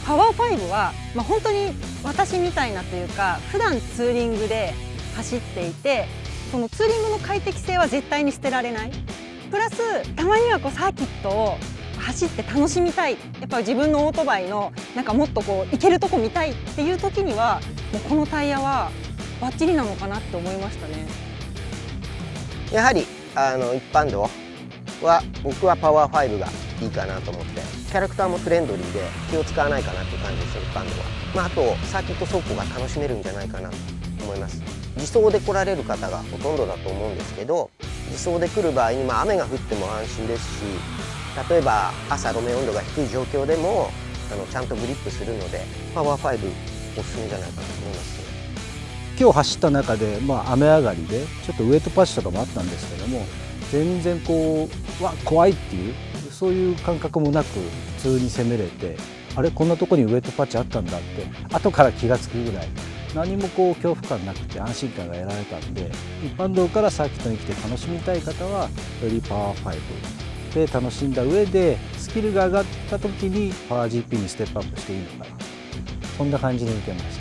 パワー5は、本当に私みたいなというか、普段ツーリングで走っていて、そのツーリングの快適性は絶対に捨てられない。プラスたまにはサーキットを走って楽しみたい、やっぱり自分のオートバイのもっと行けるとこ見たいっていう時には、もうこのタイヤはバッチリなのかなって思いましたね。 やはり一般道は僕はパワー5がいいかなと思って、キャラクターもフレンドリーで気を使わないかなっていう感じですよ、一般道は。あとサーキット走行が楽しめるんじゃないかなと思います。自走で来られる方がほとんどだと思うんですけど、自走で来る場合に、雨が降っても安心ですし、例えば朝路面温度が低い状況でもちゃんとグリップするので、パワー5おすすめじゃないかなと思います。 今日走った中で、雨上がりでちょっとウエットパッチとかもあったんですけども、全然怖いっていうそういう感覚もなく普通に攻めれて、あれこんなとこにウエットパッチあったんだって後から気が付くぐらい、何も恐怖感なくて安心感が得られたんで、一般道からサーキットに来て楽しみたい方はよりパワー5で楽しんだ上で、スキルが上がった時にパワー GP にステップアップしていいのかな、そんな感じに受けました。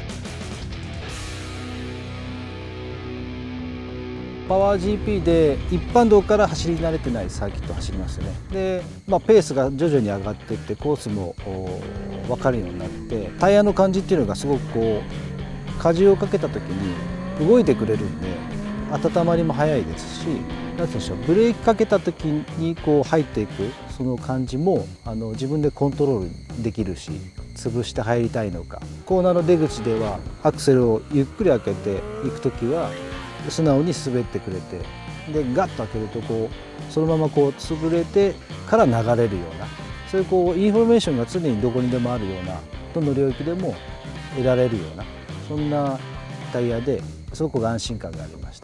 パワー GP で一般道から走り慣れてないサーキットを走りますよね。で、ペースが徐々に上がっていって、コースも分かるようになって、タイヤの感じっていうのがすごく荷重をかけた時に動いてくれるんで、温まりも早いですし、なんて言うんでしょう、ブレーキかけた時に入っていくその感じも自分でコントロールできるし、潰して入りたいのか、コーナーの出口ではアクセルをゆっくり開けていく時は素直に滑ってくれて、でガッと開けるとそのまま潰れてから流れるような、そういうインフォメーションが常にどこにでもあるような、どの領域でも得られるような、そんなタイヤですごく安心感がありました。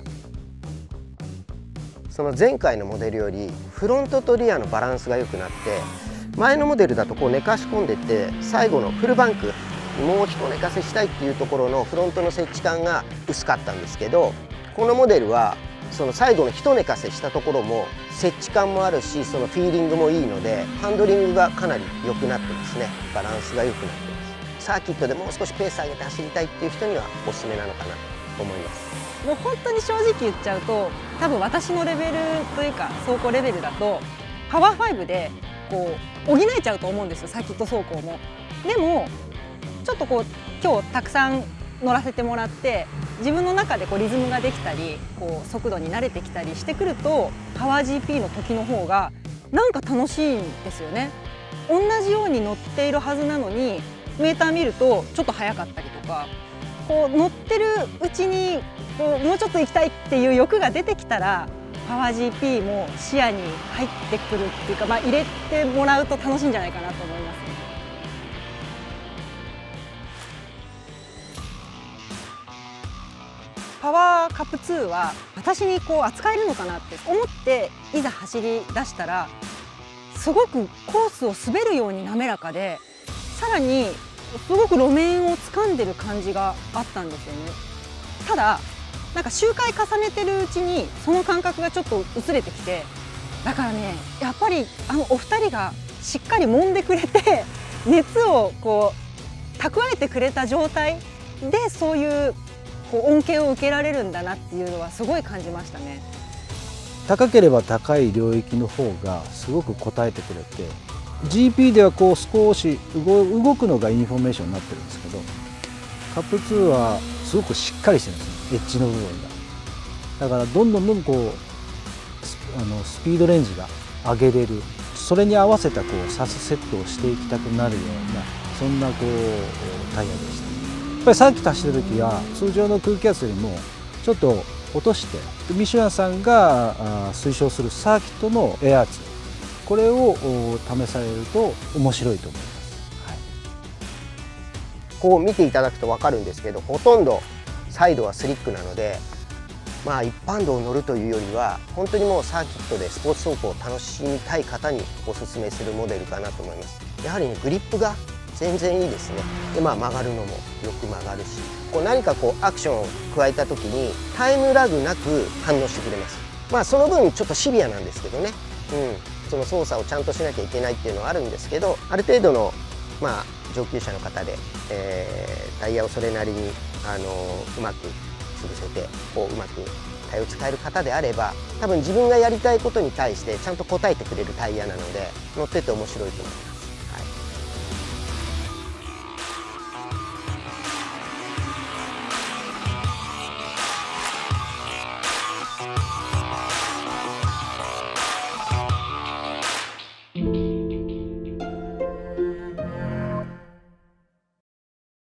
その前回のモデルよりフロントとリアのバランスが良くなって、前のモデルだと寝かし込んでって最後のフルバンクもう一寝かせしたいっていうところのフロントの接地感が薄かったんですけど、このモデルはその最後の一寝かせしたところも接地感もあるし、そのフィーリングもいいので、ハンドリングがかなり良くなってますね。バランスが良くなってます。サーキットでもう少しペース上げて走りたいっていう人にはおすすめなのかなと思います。 もう本当に正直言っちゃうと、多分私のレベルというか走行レベルだとパワー5で補えちゃうと思うんですよ、サーキット走行も。でもちょっと今日たくさん乗らせてもらって、自分の中でリズムができたり速度に慣れてきたりしてくると、パワー GP の時の方がなんか楽しいんですよね。同じように乗っているはずなのにメーター見るとちょっと速かったりとか、乗ってるうちにもうちょっと行きたいっていう欲が出てきたら、パワー GP も視野に入ってくるっていうか、入れてもらうと楽しいんじゃないかなと思いますね。パワーカップ2は私に扱えるのかなって思っていざ走り出したら、すごくコースを滑るように滑らかで、さらにすごく路面を掴んでる感じがあったんですよね。ただ周回重ねてるうちにその感覚がちょっと薄れてきて、だからね、やっぱりお二人がしっかり揉んでくれて、熱を蓄えてくれた状態でそういう恩恵を受けられるんだなっていうのはすごい感じましたね。 高ければ高い領域の方がすごく応えてくれて、 GP では少し動くのがインフォメーションになってるんですけど、カップ2はすごくしっかりしてるんですね、エッジの部分が。だからどんどんスピードレンジが上げれる、それに合わせたサスセットをしていきたくなるような、そんなタイヤでした。やっぱりサーキット走ってる時は通常の空気圧よりもちょっと落として、ミシュランさんが推奨するサーキットのエア圧、これを試されると面白いと思います。 はい、見ていただくと分かるんですけど、ほとんどサイドはスリックなので、一般道を乗るというよりは本当にもうサーキットでスポーツ走行を楽しみたい方におすすめするモデルかなと思います。やはりグリップが全然いいですね。で、曲がるのもよく曲がるし、何かアクションを加えた時にタイムラグなく反応してくれます。その分ちょっとシビアなんですけどね、その操作をちゃんとしなきゃいけないっていうのはあるんですけど、ある程度の上級者の方で、タイヤをそれなりにうまく潰せてこううまくタイヤを使える方であれば、多分自分がやりたいことに対してちゃんと応えてくれるタイヤなので乗ってて面白いと思います。